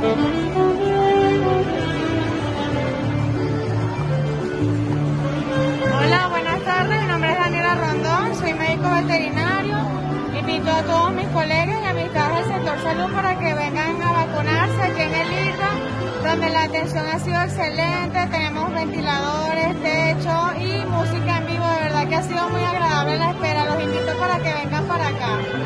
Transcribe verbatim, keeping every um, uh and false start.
Hola, buenas tardes. Mi nombre es Daniela Rondón, soy médico veterinario. Invito a todos mis colegas y amistades del sector salud para que vengan a vacunarse aquí en el I R R A, donde la atención ha sido excelente. Tenemos ventiladores, techo y música en vivo. De verdad que ha sido muy agradable la espera. Los invito para que vengan para acá.